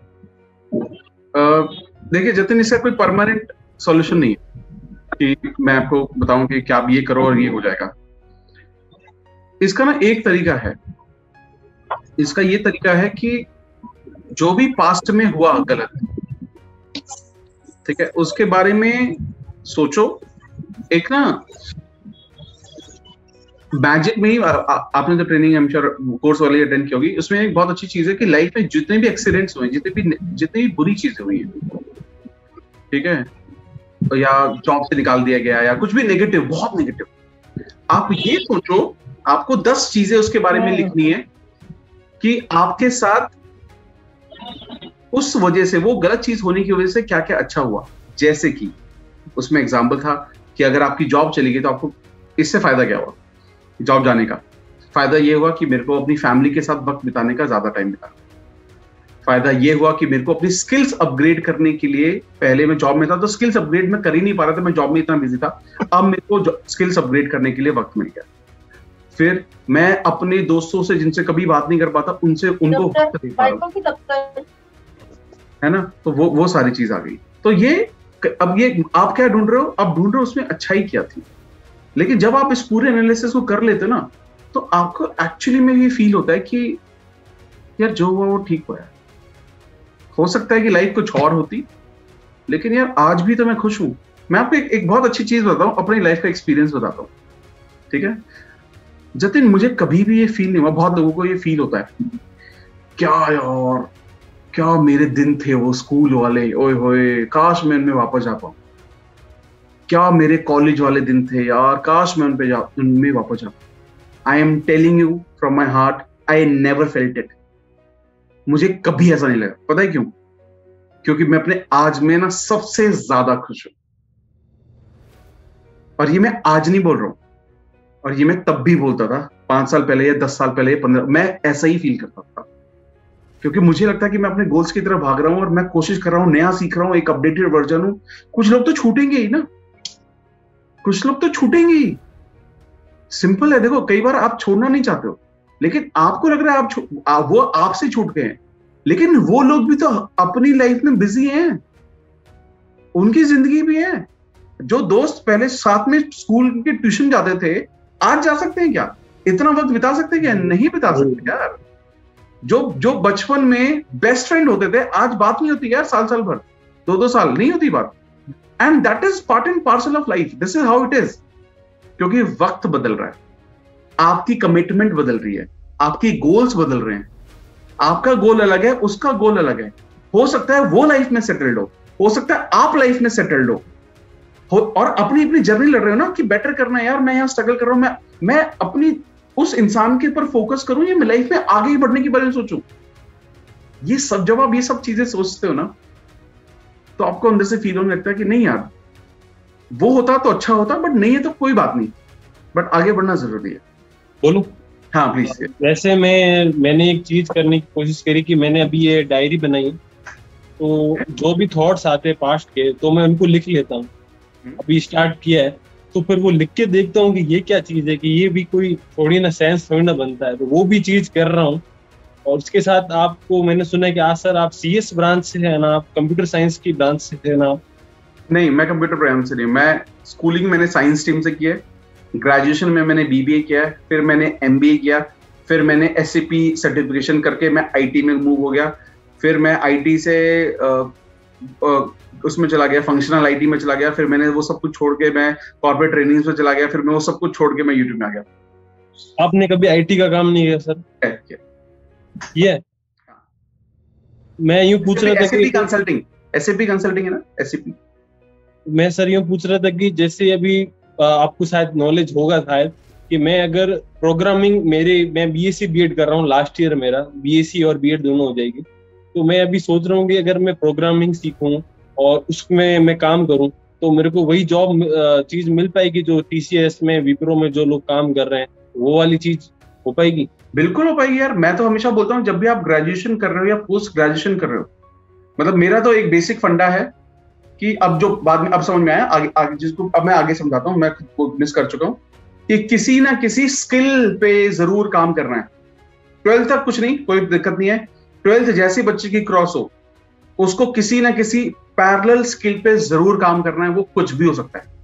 देखिए जतिन, इसका कोई परमानेंट सॉल्यूशन नहीं है कि मैं आपको बताऊं कि क्या आप ये करो और ये हो जाएगा। इसका ना एक तरीका है, इसका ये तरीका है कि जो भी पास्ट में हुआ गलत, ठीक है, उसके बारे में सोचो। एक ना मैजिक में ही आ, आ, आपने जो ट्रेनिंग हम श्योर कोर्स वाली अटेंड की होगी, उसमें एक बहुत अच्छी चीज है कि लाइफ में जितने भी एक्सीडेंट्स हुए, जितने भी जितनी भी बुरी चीजें हुई हैं, ठीक है, या जॉब से निकाल दिया गया या कुछ भी नेगेटिव, बहुत नेगेटिव, आप ये सोचो, आपको दस चीजें उसके बारे में लिखनी है कि आपके साथ उस वजह से, वो गलत चीज होने की वजह से क्या क्या अच्छा हुआ। जैसे कि उसमें एग्जाम्पल था कि अगर आपकी जॉब चली गई तो आपको इससे फायदा क्या हुआ, जॉब जाने का फायदा ये हुआ कि मेरे को अपनी फैमिली के साथ वक्त बिताने का ज्यादा टाइम मिला। फायदा ये हुआ कि मेरे को अपनी स्किल्स अपग्रेड करने के लिए, पहले मैं जॉब में था तो स्किल्स अपग्रेड मैं कर ही नहीं पा रहा था, मैं जॉब में इतना बिजी था, अब मेरे को स्किल्स अपग्रेड करने के लिए वक्त मिल गया। फिर मैं अपने दोस्तों से जिनसे कभी बात नहीं कर पाता, उनसे उनको वक्त दे पा रहा हूं, है ना। तो वो वो सारी चीज आ गई। तो ये अब ये आप क्या ढूंढ रहे हो, आप ढूंढ रहे हो उसमें अच्छाई क्या थी। लेकिन जब आप इस पूरे एनालिसिस को कर लेते हो ना, तो आपको एक्चुअली में ये फील होता है कि यार जो हुआ वो ठीक हुआ है। हो सकता है कि लाइफ कुछ और होती, लेकिन यार आज भी तो मैं खुश हूं। मैं आपको एक, एक बहुत अच्छी चीज बताता हूं, अपनी लाइफ का एक्सपीरियंस बताता हूं, ठीक है जतिन। मुझे कभी भी ये फील नहीं हुआ, बहुत लोगों को ये फील होता है, क्या यार क्या मेरे दिन थे वो स्कूल वाले, ओए होए काश मैं उनमें वापस जा पाऊं। क्या मेरे कॉलेज वाले दिन थे यार, काश मैं उन पे जा उनमें वापस जा पाऊं। I am telling you from my heart, I never felt it. मुझे कभी ऐसा नहीं लगा। पता है क्यों? क्योंकि मैं अपने आज में ना सबसे ज्यादा खुश हूं। और ये मैं आज नहीं बोल रहा हूं, और ये मैं तब भी बोलता था, पांच साल पहले या दस साल पहले या पंद्रह, मैं ऐसा ही फील करता था। क्योंकि मुझे लगता है कि मैं अपने गोल्स की तरफ भाग रहा हूं और मैं कोशिश कर रहा हूं, नया सीख रहा हूं, एक अपडेटेड वर्जन हूं। कुछ लोग तो छूटेंगे ही ना, कुछ लोग तो छूटेंगे ही। सिंपल है। देखो कई बार आप छोड़ना नहीं चाहते हो, लेकिन आपको लग रहा है आप, आ, वो आपसे छूट गए हैं, लेकिन वो लोग भी तो अपनी लाइफ में बिजी हैं, उनकी जिंदगी भी है। जो दोस्त पहले साथ में स्कूल के ट्यूशन जाते थे आज जा सकते हैं क्या? इतना वक्त बिता सकते हैं क्या? नहीं बिता सकते यार। जो जो बचपन में बेस्ट फ्रेंड होते थे आज बात नहीं होती यार, साल साल भर, दो दो साल नहीं होती बात। And that is part and parcel of life, this is how it is. क्योंकि वक्त बदल रहा है, आपकी कमिटमेंट बदल रही है, आपकी गोल्स बदल रहे हैं। आपका गोल अलग है, उसका गोल अलग है। हो सकता है वो लाइफ में सेटल्ड हो, हो सकता है आप लाइफ में सेटल्ड हो, हो और अपनी अपनी जर्नी लड़ रहे हो ना कि बेटर करना है यार, मैं यहाँ स्ट्रगल कर रहा हूं, मैं मैं अपनी उस इंसान के ऊपर फोकस करूं या मैं लाइफ में आगे ही बढ़ने के बारे में सोचूं। ये सब जब आप ये सब चीजें सोचते हो ना तो आपको अंदर से फील होने लगता है कि नहीं यार, वो होता तो अच्छा होता, बट नहीं है तो कोई बात नहीं, बट आगे बढ़ना जरूरी है। बोलूं? हाँ प्लीज। वैसे मैं मैंने एक चीज करने की कोशिश करी कि मैंने अभी ये डायरी बनाई, तो जो भी थॉट्स आते हैं पास्ट के तो मैं उनको लिख लेता हूँ। अभी स्टार्ट किया है तो फिर वो लिख के देखता हूँ कि ये क्या चीज है, कि ये भी कोई थोड़ी ना सेंस थोड़ी ना बनता है, तो वो भी चीज कर रहा हूँ। और उसके साथ आपको मैंने सुना है कि आज सर आप सीएस ब्रांच से है ना, आप कंप्यूटर साइंस की ब्रांच से थे ना? नहीं, मैं कंप्यूटर ब्रांच से नहीं, मैं स्कूलिंग मैंने साइंस स्ट्रीम से की है, ग्रेजुएशन में मैंने बीबीए किया है, फिर मैंने एमबीए किया, फिर मैंने एसएपी सर्टिफिकेशन करके मैं आईटी में मूव हो गया, फिर मैं आईटी से आ, आ, उसमें चला गया, फंक्शनल आईटी में चला गया, फिर मैंने वो सब कुछ छोड़ के मैं कॉर्पोरेट ट्रेनिंग्स में चला गया, फिर मैं वो सब कुछ छोड़ के मैं यूट्यूब में आ गया। आपने कभी आईटी का काम नहीं किया सर? ये मैं यूं पूछ रहा था कि कंसल्टिंग, एसएपी कंसल्टिंग है ना, एसएपी। मैं सर यूं पूछ रहा था कि जैसे अभी आपको शायद नॉलेज होगा शायद कि मैं अगर प्रोग्रामिंग, मेरे मैं बीएससी बीएड कर रहा हूँ, लास्ट ईयर मेरा बीएससी और बीएड दोनों हो जाएगी, तो मैं अभी सोच रहा हूँ कि अगर मैं प्रोग्रामिंग सीखूं और उसमें मैं काम करूं तो मेरे को वही जॉब चीज मिल पाएगी जो टीसीएस में, विप्रो में जो लोग काम कर रहे हैं, वो वाली चीज हो पाएगी? बिल्कुल हो पाएगी यार। मैं तो हमेशा बोलता हूँ जब भी आप ग्रेजुएशन कर रहे हो या पोस्ट ग्रेजुएशन कर रहे हो, मतलब मेरा तो एक बेसिक फंडा है कि अब जो बाद में अब समझ में आया, आगे, आगे जिसको अब मैं आगे समझाता हूँ, मैं खुद को मिस कर चुका हूँ, कि किसी ना किसी स्किल पे जरूर काम करना है। ट्वेल्थ तक कुछ नहीं, कोई दिक्कत नहीं है, ट्वेल्थ जैसे बच्चे की क्रॉस हो उसको किसी ना किसी पैरेलल स्किल पे जरूर काम करना है। वो कुछ भी हो सकता है,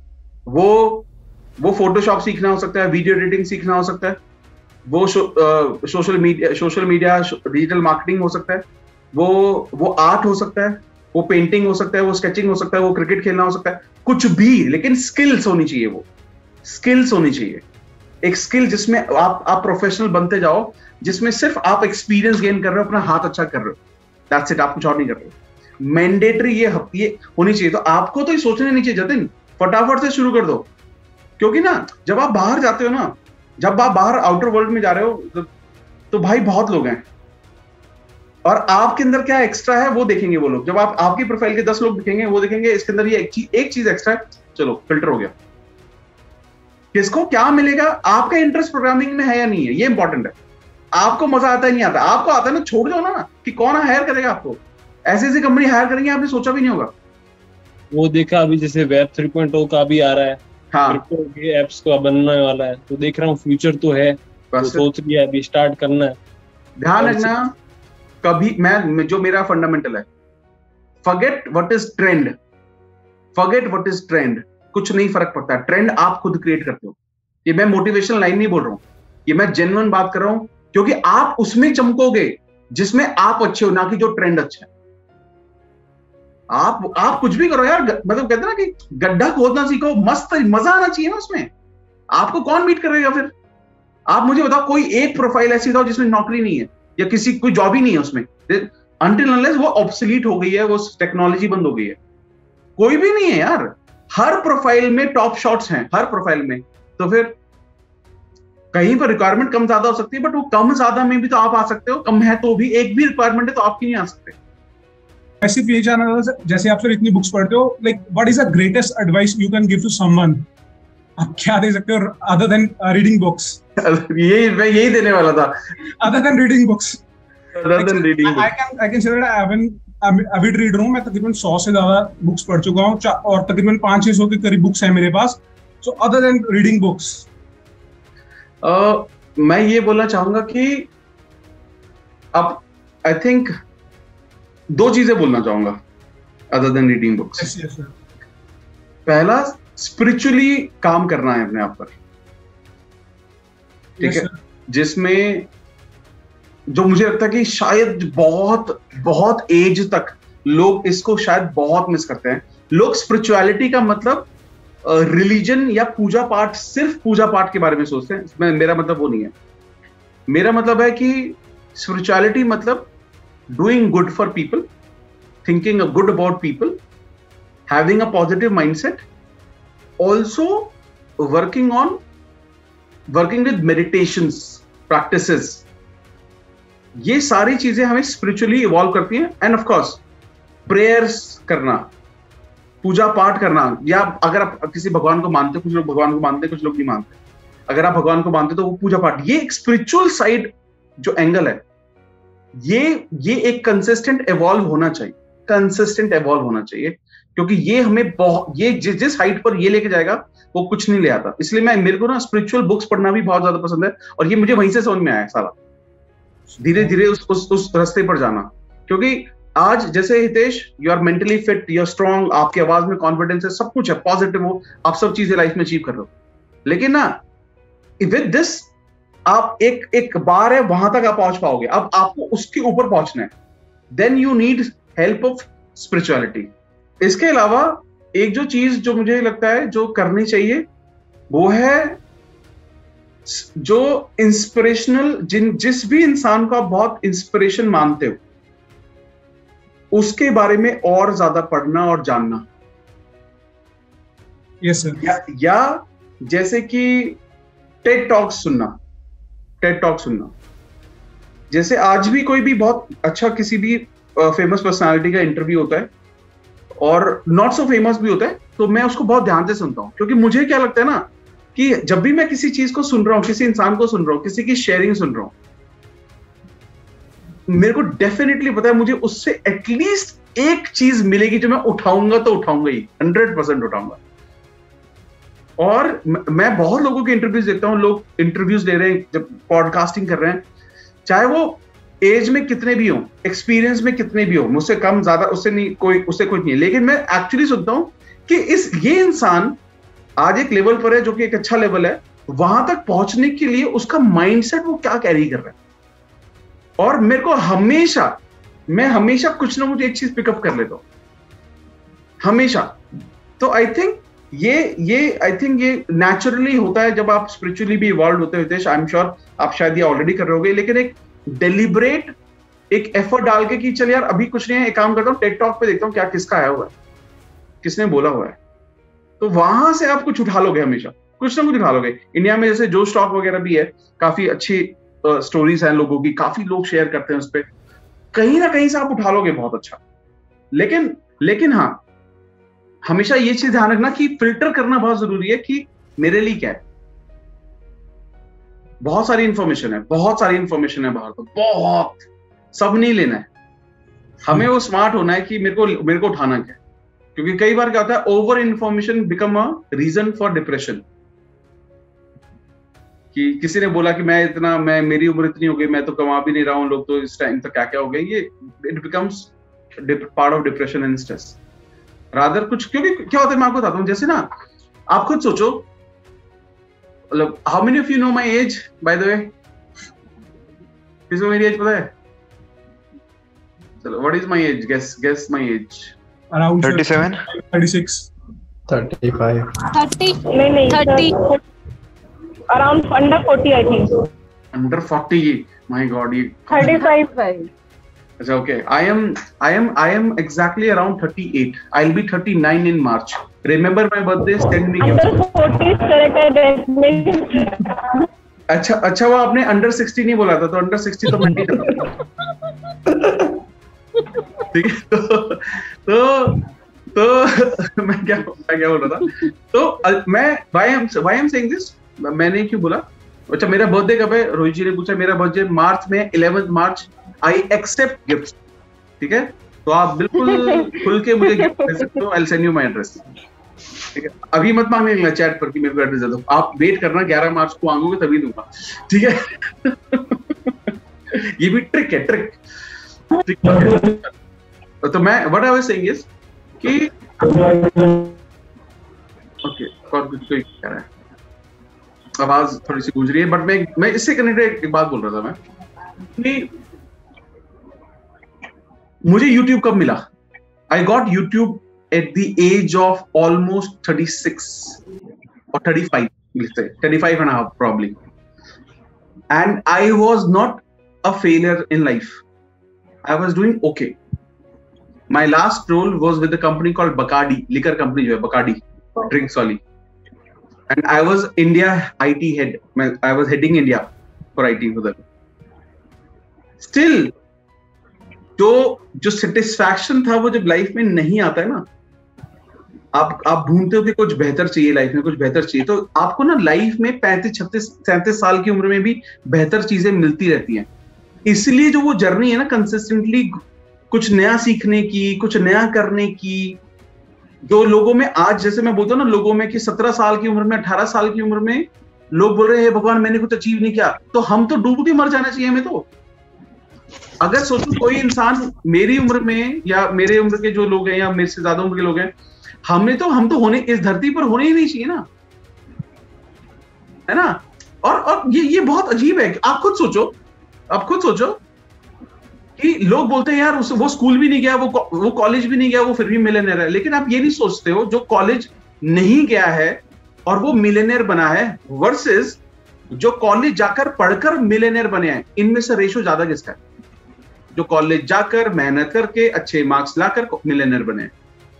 वो वो फोटोशॉप सीखना हो सकता है, वीडियो एडिटिंग सीखना हो सकता है, वो social media social media digital marketing हो सकता है, वो वो आर्ट हो सकता है, वो पेंटिंग हो सकता है, वो स्केचिंग हो सकता है, वो क्रिकेट खेलना हो सकता है, कुछ भी, लेकिन स्किल्स होनी चाहिए। वो स्किल्स होनी चाहिए, एक स्किल जिसमें आप आप प्रोफेशनल बनते जाओ, जिसमें सिर्फ आप एक्सपीरियंस गेन कर रहे हो, अपना हाथ अच्छा कर रहे हो, दैट्स इट, आप कुछ और नहीं कर रहे हो। मैंडेटरी ये ये होनी चाहिए। तो आपको तो ये सोचना नहीं चाहिए जतिन, फटाफट से शुरू कर दो, क्योंकि ना जब आप बाहर जाते हो ना, जब आप बाहर आउटर वर्ल्ड में जा रहे हो तो, तो भाई बहुत लोग हैं और आपके अंदर क्या एक्स्ट्रा है वो देखेंगे वो लोग। जब आप आपकी प्रोफाइल के दस लोग दिखेंगे, वो देखेंगे इसके अंदर ये एक चीज एक चीज एक्स्ट्रा है, चलो फिल्टर हो गया। किसको क्या मिलेगा, आपका इंटरेस्ट प्रोग्रामिंग में है या नहीं है, ये इंपॉर्टेंट है। आपको मजा आता है नहीं आता, आपको आता है ना, छोड़ दो ना कि कौन हायर करेगा आपको। ऐसी ऐसी कंपनी हायर करेंगे आपने सोचा भी नहीं होगा। वो देखा अभी जैसे वेब थ्री पॉइंट ओ का भी आ रहा है, हाँ, के एप्स का बनने वाला है, तो देख रहा हूँ फ्यूचर तो है, तो सोच लिया अभी स्टार्ट करना है। ध्यान रखना कभी, मैं जो मेरा फंडामेंटल है, forget what is trend, forget what is trend. कुछ नहीं फर्क पड़ता, ट्रेंड आप खुद क्रिएट करते हो। ये मैं मोटिवेशनल लाइन नहीं बोल रहा हूँ, ये मैं जेन्युइन बात कर रहा हूँ, क्योंकि आप उसमें चमकोगे जिसमें आप अच्छे हो, ना कि जो ट्रेंड अच्छा है। आप आप कुछ भी करो यार, मतलब कहते हैं ना कि गड्ढा खोदना सीखो, मस्त मजा आना चाहिए ना उसमें। आपको कौन मीट करेगा फिर? आप मुझे बताओ कोई एक प्रोफाइल ऐसी बताओ जिसमें नौकरी नहीं है या किसी कोई जॉब ही नहीं है उसमें, अनटिल अनलेस वो ऑब्सोलीट हो गई है, वो टेक्नोलॉजी बंद हो गई है। कोई भी नहीं है यार, हर प्रोफाइल में टॉप शॉट्स हैं, हर प्रोफाइल में। तो फिर कहीं पर रिक्वायरमेंट कम ज्यादा हो सकती है, बट वो कम ज्यादा में भी तो आप आ सकते हो, कम है तो भी एक भी रिक्वायरमेंट है तो आप क्यों नहीं आ सकते। ऐसे ये जानना था, जैसे आप सर इतनी बुक्स पढ़ते हो, like what is the greatest advice you can give to someone? आप क्या दे सकते हो अदर देन रीडिंग बुक्स? यही मैं यही देने वाला था, other than reading books. Other than reading I can I can say that I have avid reader हूं मैं, तकरीबन सौ से ज्यादा बुक्स पढ़ चुका हूं और तकरीबन पाँच छह सौ के करीब बुक्स हैं मेरे पास। So other than reading books, मैं ये बोलना चाहूंगा कि अब आई थिंक दो चीजें बोलना चाहूंगा other than reading books. yes, yes, पहला स्पिरिचुअली काम करना है अपने आप पर, ठीक Yes, है, sir. जिसमें जो मुझे लगता है कि शायद बहुत बहुत एज तक लोग इसको शायद बहुत मिस करते हैं। लोग स्पिरिचुअलिटी का मतलब रिलीजन या पूजा पाठ, सिर्फ पूजा पाठ के बारे में सोचते हैं। मैं, मेरा मतलब वो नहीं है। मेरा मतलब है कि स्पिरिचुअलिटी मतलब doing good for people, thinking a good about people, having a positive mindset, also working on working with meditations practices. ये सारी चीजें हमें स्पिरिचुअली इवॉल्व करती हैं। एंड ऑफ कोर्स प्रेयर्स करना, पूजा पाठ करना, या अगर आप किसी भगवान को मानते हो, कुछ लोग भगवान को मानते हैं, कुछ लोग नहीं मानते, अगर आप भगवान को मानते हो तो वो पूजा पाठ, ये एक स्पिरिचुअल साइड जो एंगल है, ये ये एक कंसिस्टेंट इवॉल्व होना चाहिए, कंसिस्टेंट इवॉल्व होना चाहिए, क्योंकि ये हमें बहुत, ये जिस जिस हाइट पर ये लेके जाएगा वो कुछ नहीं ले आता। इसलिए मैं, मेरे को ना स्पिरिचुअल बुक्स पढ़ना भी बहुत ज्यादा पसंद है, और ये मुझे वहीं से समझ में आया सारा, धीरे धीरे उस उस उस रास्ते पर जाना। क्योंकि आज जैसे Hitesh, you are mentally fit, you are strong, आपकी आवाज में कॉन्फिडेंस है, सब कुछ है, पॉजिटिव हो, आप सब चीजें लाइफ में अचीव कर रहे हो, लेकिन ना विद दिस आप एक एक बार है वहां तक आप पहुंच पाओगे, अब आपको उसके ऊपर पहुंचना है, then you need help of spirituality. इसके अलावा एक जो चीज जो मुझे लगता है जो करनी चाहिए वो है जो इंस्पिरेशनल, जिन जिस भी इंसान को आप बहुत इंस्पिरेशन मानते हो उसके बारे में और ज्यादा पढ़ना और जानना। Yes sir. या, या जैसे कि टेड टॉक्स सुनना, टेड टॉक सुनना। जैसे आज भी कोई भी बहुत अच्छा किसी भी फेमस पर्सनालिटी का इंटरव्यू होता है और नॉट सो फेमस भी होता है, तो मैं उसको बहुत ध्यान से सुनता हूं, क्योंकि मुझे क्या लगता है ना कि जब भी मैं किसी चीज को सुन रहा हूं, किसी इंसान को सुन रहा हूं, किसी की शेयरिंग सुन रहा हूं, मेरे को डेफिनेटली पता है मुझे उससे एटलीस्ट एक चीज मिलेगी जो मैं उठाऊंगा तो उठाऊंगा ही, हंड्रेड परसेंट उठाऊंगा। और मैं बहुत लोगों के इंटरव्यूज देखता हूं, लोग इंटरव्यूज ले रहे हैं, जब पॉडकास्टिंग कर रहे हैं, चाहे वो एज में कितने भी हो, एक्सपीरियंस में कितने भी हो, मुझसे कम ज्यादा उससे नहीं, कोई उससे कुछ नहीं है, लेकिन मैं एक्चुअली सोचता हूं कि इस ये इंसान आज एक लेवल पर है जो कि एक अच्छा लेवल है, वहां तक पहुंचने के लिए उसका माइंडसेट वो क्या कैरी कर रहा है। और मेरे को हमेशा, मैं हमेशा कुछ ना कुछ एक चीज पिकअप कर लेता हूं, हमेशा। तो आई थिंक ये ये आई थिंक ये नेचुरली होता है जब आप स्पिरिचुअली भी इवॉल्व होते हो। आई एम श्योर आप शायद ये ऑलरेडी कर रहे होगे, लेकिन एक डेलिब्रेट एक एफर्ट डाल के कि चल यार अभी कुछ नहीं है, एक काम करता हूँ, टेड टॉक पे देखता हूँ क्या किसका आया हुआ है, किसने बोला हुआ है, तो वहां से आप कुछ उठा लोगे, हमेशा कुछ ना कुछ उठा लोगे। इंडिया में जैसे जोश टॉक वगैरह भी है, काफी अच्छी स्टोरीज हैं लोगों की, काफी लोग शेयर करते हैं उस पर, कहीं ना कहीं से आप उठा लोगे बहुत अच्छा। लेकिन लेकिन हाँ, हमेशा ये चीज ध्यान रखना कि फिल्टर करना बहुत जरूरी है कि मेरे लिए क्या है। बहुत सारी इंफॉर्मेशन है, बहुत सारी इंफॉर्मेशन है बाहर, तो बहुत, सब नहीं लेना है, हमें वो स्मार्ट होना है कि मेरे को मेरे को उठाना क्या है। क्योंकि कई बार क्या होता है, over information become a reason for depression. कि किसी ने बोला कि मैं इतना, मैं मेरी उम्र इतनी हो गई, मैं तो कमा भी नहीं रहा हूं, लोग तो इस टाइम तक क्या क्या हो गए, ये it becomes part of depression and stress rather कुछ। क्योंकि क्या होता है, मैं आपको बताता हूँ, जैसे ना आप खुद सोचो, मतलब how many of you know my age by the way, किसी को मेरी एज पता है? चलो, what is my age, guess guess my age. Around thirty-seven, thirty-six, thirty-five, thirty नहीं नहीं thirty around under forty I think. Under forty, my God, ये thirty five. अच्छा, okay, I am I am I am exactly around thirty-eight. I'll be thirty-nine in March. Remember my birthday, send me under gift. Forty correct. अच्छा अच्छा, वो आपने under sixty नहीं बोला था, तो अंडर सिक्सटी तो मैं नहीं था। ठीक है, तो तो तो मैं क्या मैं क्या बोल रहा था, तो मैं why am why am saying this, मैंने क्यों बोला। अच्छा, मेरा बर्थडे कब है? रोहित जी ने पूछा, मेरा बर्थडे मार्च में, eleventh March. I accept gift, ठीक है, तो आप बिल्कुल खुल के मुझे गिफ्ट दे सकते हो। I will send you my address, ठीक है। अभी मत मांगने लगना चैट पर कि मेरे को एड्रेस दे दो, आप वेट करना, ग्यारह मार्च को मांगोगे तभी दूंगा, ठीक है। ये भी ट्रिक है, ट्रिक ट्रिक है। तो मैं what I was saying is कि ओके और कुछ कोई कह रहा है, आवाज थोड़ी सी गूंज रही है, बट मैं मैं इससे कनेक्टेड एक बात बोल रहा था मैं कि मुझे YouTube कब मिला? I got YouTube at the age of almost thirty-six or thirty-five, let's say thirty-five and a half probably, and I was not a failure in life. I was doing okay. My last role was with a company called Bacardi, liquor company जो है Bacardi, drinks वाली, and I was India I T head. I was heading India for I T for that. Still, जो जो satisfaction था वो जब life में नहीं आता है ना, आप आप ढूंढते हो कि कुछ बेहतर चाहिए लाइफ में, कुछ बेहतर चाहिए, तो आपको ना लाइफ में पैंतीस छत्तीस सैंतीस साल की उम्र में भी बेहतर चीजें मिलती रहती हैं। इसलिए जो वो जर्नी है ना कंसिस्टेंटली कुछ नया सीखने की, कुछ नया करने की, जो लोगों में आज जैसे मैं बोलता हूँ ना लोगों में कि सत्रह साल की उम्र में अठारह साल की उम्र में लोग बोल रहे हैं भगवान मैंने कुछ अचीव नहीं किया, तो हम तो डूब के मर जाना चाहिए हमें। तो अगर सोचो कोई इंसान मेरी उम्र में या मेरे उम्र के जो लोग हैं या मेरे से ज्यादा उम्र के लोग हैं, हमने तो हम तो होने इस धरती पर होने ही नहीं चाहिए ना, है ना। और और ये ये बहुत अजीब है। आप खुद सोचो, आप खुद सोचो कि लोग बोलते हैं यार उस, वो स्कूल भी नहीं गया, वो वो कॉलेज भी नहीं गया, वो फिर भी मिलियनेयर है। लेकिन आप ये नहीं सोचते हो जो कॉलेज नहीं गया है और वो मिलियनेयर बना है वर्सेस जो कॉलेज जाकर पढ़कर मिलियनेयर बने हैं, इनमें से रेशो ज्यादा किसका है? जो कॉलेज जाकर मेहनत करके अच्छे मार्क्स लाकर मिलियनेयर बने हैं।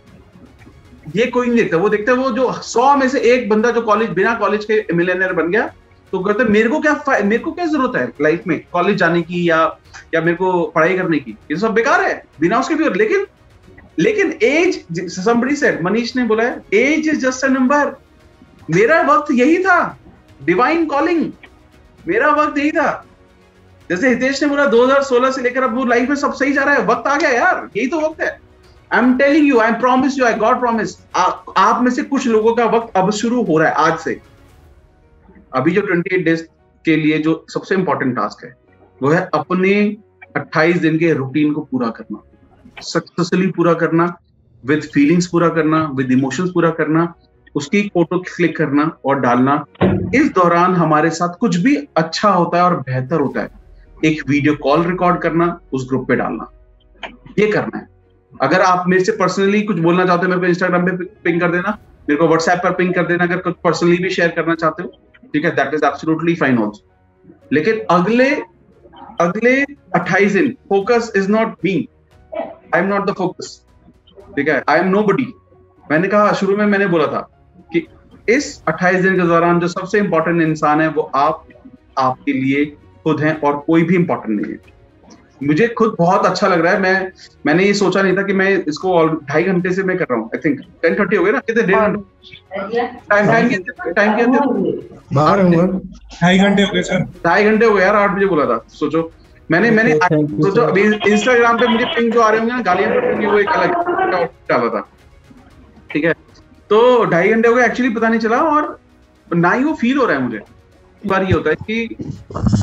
ये कोई नहीं देखता, वो देखता है वो जो सौ में से एक बंदा जो कॉलेज बिना कॉलेज के मिलियनेयर बन गया, तो कहते मेरे को क्या मेरे को क्या जरूरत है लाइफ में कॉलेज जाने की या या मेरे को पढ़ाई करने की, ये सब बेकार है बिना उसके भी। लेकिन लेकिन एज, समबडी सेड, मनीष ने बोला है age is just a number. मेरा वक्त यही था, डिवाइन कॉलिंग, मेरा वक्त यही था। जैसे हितेश ने बोला दो हज़ार सोलह से लेकर अब वो लाइफ में सब सही जा रहा है, वक्त आ गया यार, यही तो वक्त है। I am telling you, I promise you, I God promise, आप में से कुछ लोगों का वक्त अब शुरू हो रहा है आज से। अभी जो अट्ठाईस डेज के लिए जो सबसे इंपॉर्टेंट टास्क है वो है अपने अट्ठाईस दिन के रूटीन को पूरा करना, सक्सेसफुली पूरा करना, विद फीलिंग्स पूरा करना, विद इमोशंस पूरा करना, उसकी फोटो क्लिक करना और डालना। इस दौरान हमारे साथ कुछ भी अच्छा होता है और बेहतर होता है, एक वीडियो कॉल रिकॉर्ड करना, उस ग्रुप पे डालना, ये करना है। अगर आप मेरे से पर्सनली कुछ बोलना चाहते हो, मेरे को इंस्टाग्राम पे पिंग कर देना, मेरे को व्हाट्सएप पर पिंग कर देना। अगर कुछ पर्सनली भी शेयर करना चाहते हो, ठीक है, that is absolutely fine also. लेकिन अगले अगले अट्ठाईस दिन focus is not me, I am not the focus, ठीक है, आई एम नोबडी। मैंने कहा शुरू में, मैंने बोला था कि इस अट्ठाईस दिन के दौरान जो सबसे इंपॉर्टेंट इंसान है वो आप आपके लिए खुद हैं और कोई भी इंपॉर्टेंट नहीं है। मुझे खुद बहुत अच्छा लग रहा है। मैं मैंने ये सोचा नहीं था कि मैं इसको ढाई घंटे से मैं कर रहा हूँ। आई थिंक टेन थर्टी हो गए ना, कितने डेढ़ घंटे टाइम टाइम के टाइम के बाहर हूँ, ढाई घंटे हो गए सर, ढाई घंटे हो गए यार, आठ बजे बोला था। सोचो मैंने मैंने सोचो अभी इंस्टाग्राम पे मुझे पिंग जो आ रहे होंगे ना, गालियां पड़ रही, वो एक अलग डाला था, ठीक है। तो ढाई घंटे हो गए, एक्चुअली पता नहीं चला और ना ही वो फील हो रहा है मुझे। बार ये होता है कि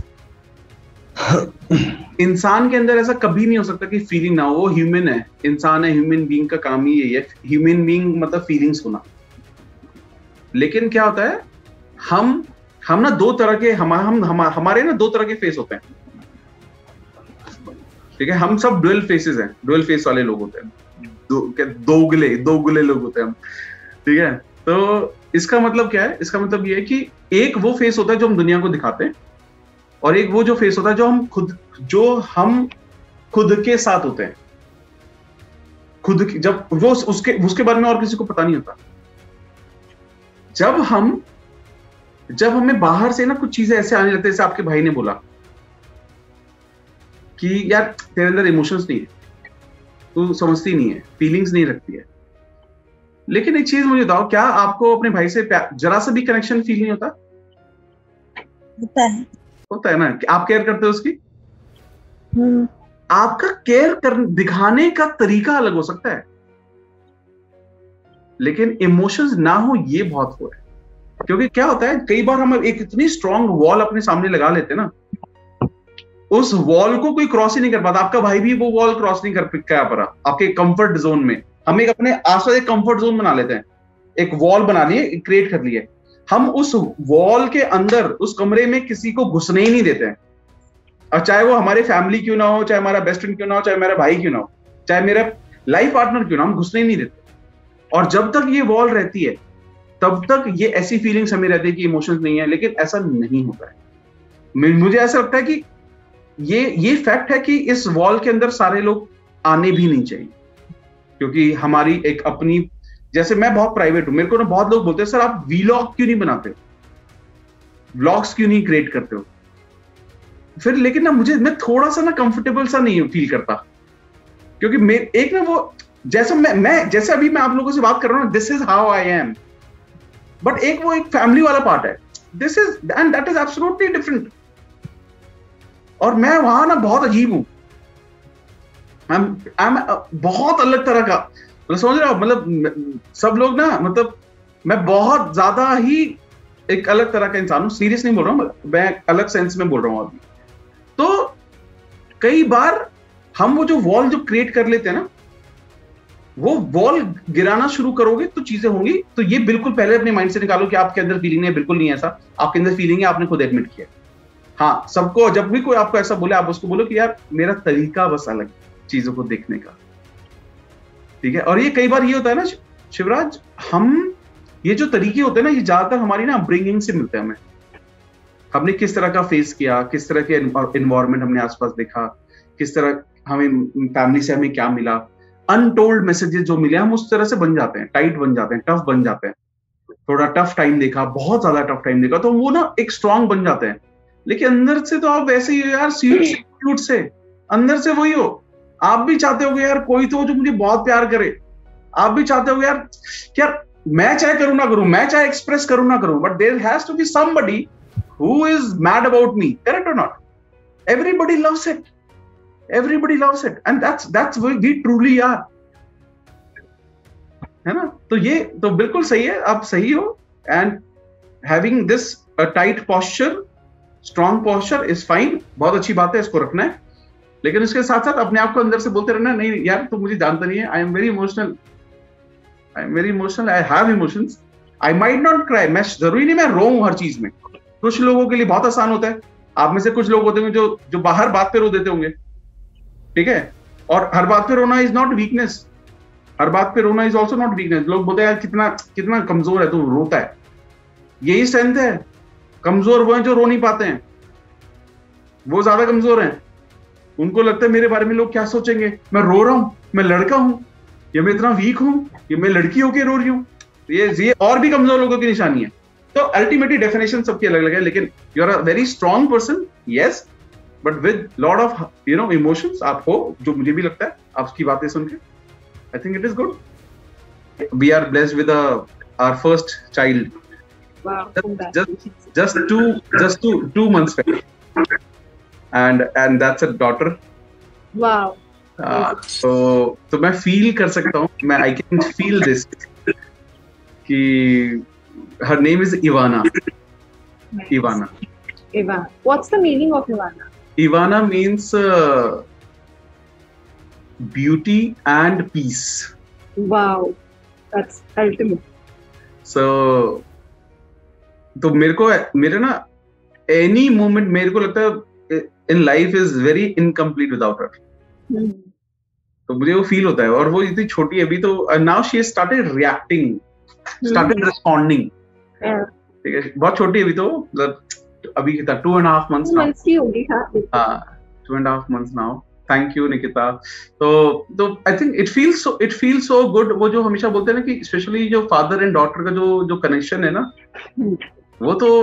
इंसान के अंदर ऐसा कभी नहीं हो सकता कि फीलिंग ना हो, वो ह्यूमन है, इंसान है, ह्यूमन बीइंग का काम ही यही है, ह्यूमन बीइंग मतलब फीलिंग्स होना। लेकिन क्या होता है, हम हम ना दो तरह के हम, हम, हम हमारे ना दो तरह के फेस होते हैं, ठीक है। हम सब डुअल फेसेस हैं, डुअल फेस वाले लोग होते हैं, दो क्या दोगले दोगले लोग होते हैं हम, ठीक है। तो इसका मतलब क्या है? इसका मतलब ये है कि एक वो फेस होता है जो हम दुनिया को दिखाते हैं, और एक वो जो फेस होता है जो हम खुद जो हम खुद के साथ होते हैं। खुद जब वो उसके उसके बारे में और किसी को पता नहीं होता। जब हम जब हमें बाहर से ना कुछ चीजें ऐसे आने लगते हैं, जैसे आपके भाई ने बोला कि यार तेरे अंदर इमोशंस नहीं है, तू समझती नहीं है, फीलिंग्स नहीं रखती है। लेकिन एक चीज मुझे बताओ, क्या आपको अपने भाई से जरा सा भी कनेक्शन फील नहीं होता? होता है होता है ना, कि आप केयर करते हो उसकी। आपका केयर कर दिखाने का तरीका अलग हो सकता है, लेकिन इमोशंस ना हो ये बहुत हो है। क्योंकि क्या होता है, कई बार हम एक इतनी स्ट्रांग वॉल अपने सामने लगा लेते हैं ना, उस वॉल को कोई क्रॉस ही नहीं कर पाता। आपका भाई भी वो वॉल क्रॉस नहीं कर पा रहा आपके कंफर्ट जोन में। हम एक अपने आसपास एक कंफर्ट जोन बना लेते हैं एक वॉल बना लिए, क्रिएट कर लिए, हम उस वॉल के अंदर उस कमरे में किसी को घुसने ही नहीं देते हैं, और चाहे वो हमारे फैमिली क्यों ना हो, चाहे हमारा बेस्ट फ्रेंड क्यों ना हो, चाहे मेरा भाई क्यों ना हो, चाहे मेरा लाइफ पार्टनर क्यों ना, हम घुसने ही नहीं देते। और जब तक ये वॉल रहती है तब तक ये ऐसी फीलिंग्स हमें रहती है कि इमोशंस नहीं है, लेकिन ऐसा नहीं होता है। मुझे ऐसा लगता है कि ये ये फैक्ट है कि इस वॉल के अंदर सारे लोग आने भी नहीं चाहिए, क्योंकि हमारी एक अपनी, जैसे मैं बहुत प्राइवेट हूं, मेरे को ना बहुत लोग बोलते हैं सर आप वीलॉग क्यों नहीं बनाते हो, व्लॉग्स क्यों नहीं क्रिएट करते हो, फिर लेकिन ना मुझे, मैं थोड़ा सा ना कंफर्टेबल सा नहीं फील करता, क्योंकि मैं एक ना वो जैसा मैं मैं जैसे अभी मैं आप लोगों से बात कर रहा हूँ, this is how I am, but एक वो एक फैमिली वाला पार्ट है, this is and that is absolutely different. और मैं वहां ना बहुत अजीब हूं, आई एम बहुत अलग तरह का, मतलब समझ रहे हो, मतलब सब लोग ना, मतलब मैं बहुत ज्यादा ही एक अलग तरह का इंसान हूं, सीरियस नहीं बोल रहा हूं, मैं अलग सेंस में बोल रहा हूं अभी। तो कई बार हम वो जो वॉल जो क्रिएट कर लेते हैं ना, वो वॉल गिराना शुरू करोगे तो चीजें होंगी। तो ये बिल्कुल पहले अपने माइंड से निकालो कि आपके अंदर फीलिंग है, बिल्कुल नहीं है ऐसा, आपके अंदर फीलिंग है, आपने खुद एडमिट किया। हाँ, सबको जब भी कोई आपको ऐसा बोले, आप उसको बोलो कि यार मेरा तरीका बस अलग चीजों को देखने का, ठीक है। और ये कई बार ये होता है ना शिवराज, हम ये जो तरीके होते हैं ना, ये ज्यादातर हमारी ना अपब्रिंगिंग से मिलते हैं हमें, हमने किस तरह का फेस किया, किस तरह के एनवायरनमेंट हमने आसपास देखा, किस तरह हमें फैमिली से हमें क्या मिला, अनटोल्ड मैसेजेस जो मिले, हम उस तरह से बन जाते हैं, टाइट बन जाते हैं, टफ बन जाते हैं। थोड़ा टफ टाइम देखा, बहुत ज्यादा टफ टाइम देखा, तो वो ना एक स्ट्रांग बन जाते हैं, लेकिन अंदर से तो आप वैसे ही हो यार, क्यूट से, अंदर से वही हो। आप भी चाहते हो यार कोई तो जो मुझे बहुत प्यार करे, आप भी चाहते हो यार क्या, मैं चाहे करूं ना करूं, मैं चाहे एक्सप्रेस करूं ना करूं, but there has to be somebody who is mad about me, correct और not? Everybody loves it, everybody loves it, and that's that's what we truly are, है ना? तो ये तो बिल्कुल सही है, आप सही हो, and having this a tight posture, strong posture is fine, बहुत अच्छी बात है, इसको रखना है, लेकिन उसके साथ साथ अपने आप को अंदर से बोलते रहना, नहीं यार तुम मुझे जानता नहीं है, I am very emotional, I am very emotional, I have emotions, I might not cry, मैं जरूरी नहीं मैं रोऊं हर चीज में, कुछ लोगों के लिए बहुत आसान होता है, आप में से कुछ लोग होते होंगे जो जो बाहर बात पे रो देते होंगे, ठीक है, और हर बात पे रोना इज नॉट वीकनेस, हर बात पे रोना इज ऑल्सो नॉट वीकनेस। लोग बोलते हैं यार कितना कितना कमजोर है तू, रोता है, यही स्ट्रेंथ है। कमजोर वो हैं जो रो नहीं पाते हैं, वो ज्यादा कमजोर हैं, उनको लगता है मेरे बारे में लोग क्या सोचेंगे, मैं रो रहा हूं, मैं लड़का हूं, या मैं इतना वीक हूं, या मैं लड़की होके रो रही हूं, ये ये और भी कमजोर लोगों की निशानी है। तो अल्टीमेटली डेफिनेशन सबकी अलग अलग है, लेकिन you are a very strong person, yes, but with lot of you know emotions आप हो, जो मुझे भी लगता है आपकी बातें सुन के, I think it is good. We are blessed with our first child, just just two just two two months back, and and that's a daughter. Wow. uh, so तो मैं फील कर सकता हूँ, मैं आई कैन फील दिस कि her name is Ivana. Ivana. Ivana. What's the meaning of Ivana? Ivana means uh, beauty and peace. Wow, that's ultimate. So तो मेरे को मेरे ना एनी मोमेंट मेरे को लगता है in life is very incomplete without her, तो मुझे वो फील होता है। और वो इतनी छोटी है अभी, तो now she has started reacting, started responding, ठीक है, बहुत छोटी है अभी, तो मतलब अभी कितना two and half months now, की होगी, हाँ two and half months now. Thank you Nikita. तो तो I think it feels so it feels so good, वो जो हमेशा बोलते हैं ना कि स्पेशली जो फादर एंड डॉटर का जो जो कनेक्शन है ना, वो तो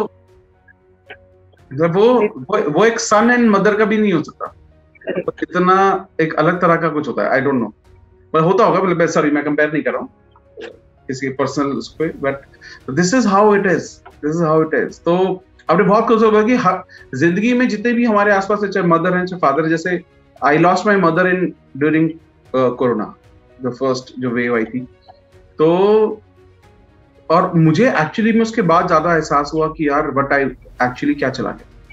वो वो, वो एक सन एंड मदर का भी नहीं हो सकता, तो इतना एक अलग तरह का कुछ होता है, आई डोंट नो, पर होता होगा, मतलब सॉरी मैं कंपेयर नहीं कर रहा हूँ किसी पर्सनल उसको, but this is how it is, this is how it is. तो आपने बहुत कुछ होगा कि जिंदगी में जितने भी हमारे आसपास चाहे मदर है चाहे फादर है, जैसे I lost my mother in during corona, the first जो वेव आई थी, तो और मुझे एक्चुअली में उसके बाद ज्यादा एहसास हुआ कि यार बट आई एक्चुअली क्या चला गया।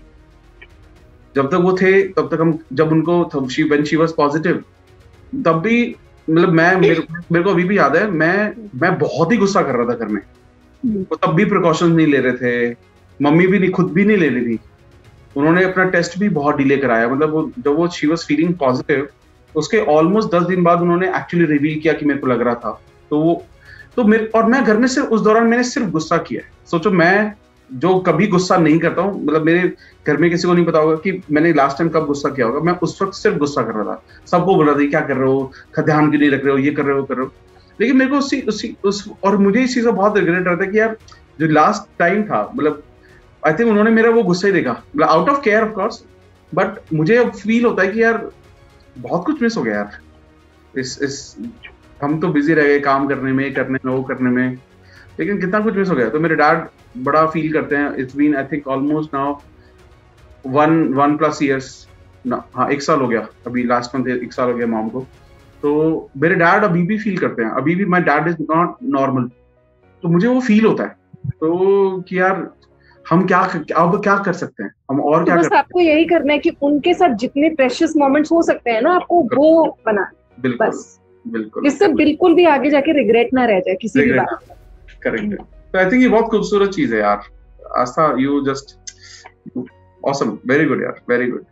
जब तक वो थे तब तक हम, जब उनको व्हेन शी वाज पॉजिटिव, तब भी मतलब मैं मेरे, मेरे को अभी भी याद है, मैं मैं बहुत ही गुस्सा कर रहा था घर में, वो तब भी प्रिकॉशंस नहीं ले रहे थे, मम्मी भी नहीं, खुद भी नहीं ले रही थी, उन्होंने अपना टेस्ट भी बहुत डिले कराया, मतलब वो जब वो शी वाज फीलिंग पॉजिटिव उसके ऑलमोस्ट दस दिन बाद उन्होंने एक्चुअली रिवील किया कि मेरे को लग रहा था, तो वो तो मेरे और मैं घर में सिर्फ उस दौरान मैंने सिर्फ गुस्सा किया है। सोचो मैं जो कभी गुस्सा नहीं करता हूँ, मतलब मेरे घर में किसी को नहीं पता होगा कि मैंने लास्ट टाइम कब गुस्सा किया होगा, मैं उस वक्त सिर्फ गुस्सा कर रहा था, सबको बोल रहा था क्या कर रहे हो, ध्यान क्यों नहीं रख रहे हो, ये कर रहे हो कर रहे हो लेकिन मेरे को उसी उसी उस और मुझे इस चीज का बहुत रिग्रेट रहता है कि यार जो लास्ट टाइम था, मतलब आई थिंक उन्होंने मेरा वो गुस्सा ही देखा, मतलब out of care of course, but मुझे अब फील होता है कि यार बहुत कुछ मिस हो गया यार, इस इस हम तो बिजी रह गए काम करने में करने में वो करने में, लेकिन कितना कुछ मिस हो गया। तो मेरे डैड बड़ा फील करते हैं, it's been I think almost now one one plus years, हाँ एक साल हो गया, अभी लास्ट मंथ एक साल हो गया मॉम को, तो मेरे डैड अभी भी फील करते हैं, अभी भी my dad is not normal, तो मुझे वो फील होता है तो कि यार हम क्या अब क्या कर सकते हैं, हम और तो क्या बस कर आपको यही करना है कि उनके साथ जितने प्रेशियस मोमेंट्स हो सकते हैं ना आपको वो बना, बिल्कुल बस बिल्कुल इससे बिल्कुल भी आगे जाके रिग्रेट ना रह जाए किसी भी बात का। करेक्ट है, तो आई थिंक ये बहुत खूबसूरत चीज है यार Aastha, you just awesome, very good यार, वेरी गुड।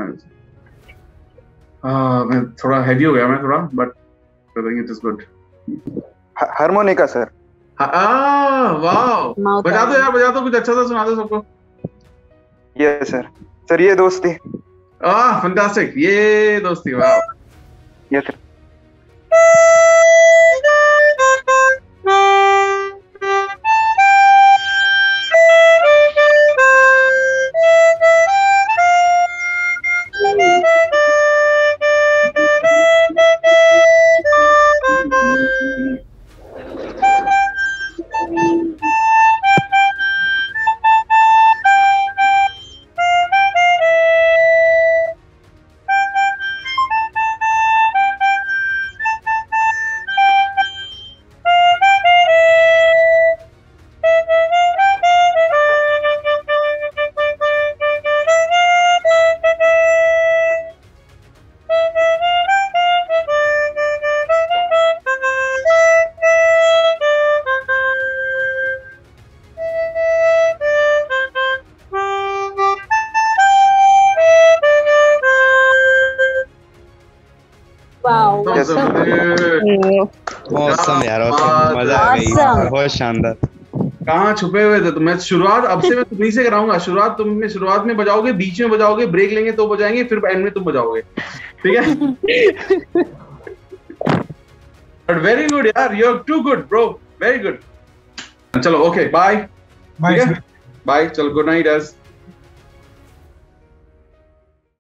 मैं थोड़ा हेवी हो गया मैं थोड़ा, but I think it is good. Harmonica sir, हाँ वाह, बजा दो यार, बजा दो, कुछ अच्छा सा सुना दो सबको। यस सर, सर ये दोस्ती, आह फैंटास्टिक, ये दोस्ती, वाह। Yes sir. Awesome यार, awesome, मजा आ गई, बहुत शानदार। कहाँ छुपे हुए थे? तो मैं शुरुआत अब से मैं तुम्हीं से कराऊंगा, शुरुआत तुमने शुरुआत में बजाओगे, बीच में बजाओगे, ब्रेक लेंगे तो बजाएंगे, फिर एंड में तुम बजाओगे, ठीक है? बट वेरी गुड यार, you are too good bro, very good. चलो ओके, बाय बाय बाय, चलो गुड नाइट।